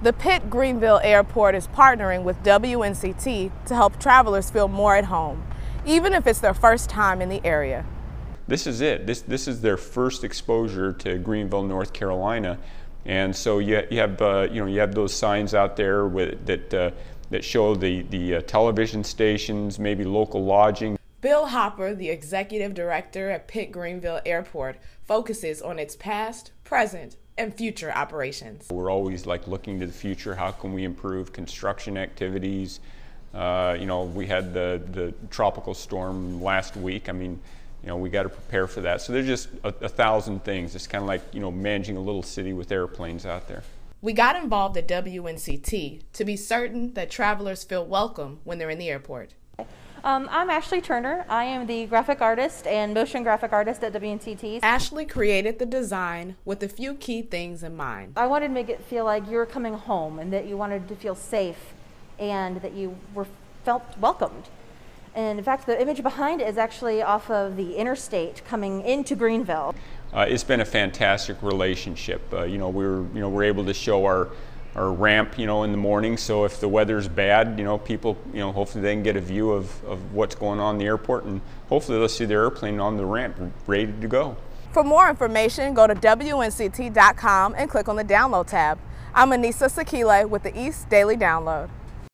The Pitt Greenville Airport is partnering with WNCT to help travelers feel more at home, even if it's their first time in the area. This is it. This is their first exposure to Greenville, North Carolina, and so you have those signs out there that show the television stations, maybe local lodging. Bill Hopper, the executive director at Pitt Greenville Airport, focuses on its past, present, and future operations. We're always looking to the future. How can we improve construction activities? We had the tropical storm last week. I mean, we got to prepare for that. So there's just a thousand things. It's kind of like, managing a little city with airplanes out there. We got involved at WNCT to be certain that travelers feel welcome when they're in the airport. I'm Ashley Turner. I am the graphic artist and motion graphic artist at WNCT. Ashley created the design with a few key things in mind. I wanted to make it feel like you were coming home and that you wanted to feel safe and that you felt welcomed. And in fact, the image behind it is actually off of the interstate coming into Greenville. It's been a fantastic relationship. We're able to show our ramp, in the morning. So if the weather's bad, people, hopefully they can get a view of what's going on in the airport, and hopefully they'll see their airplane on the ramp, ready to go. For more information, go to WNCT.com and click on the Download tab. I'm Anissa Sakile with the East Daily Download.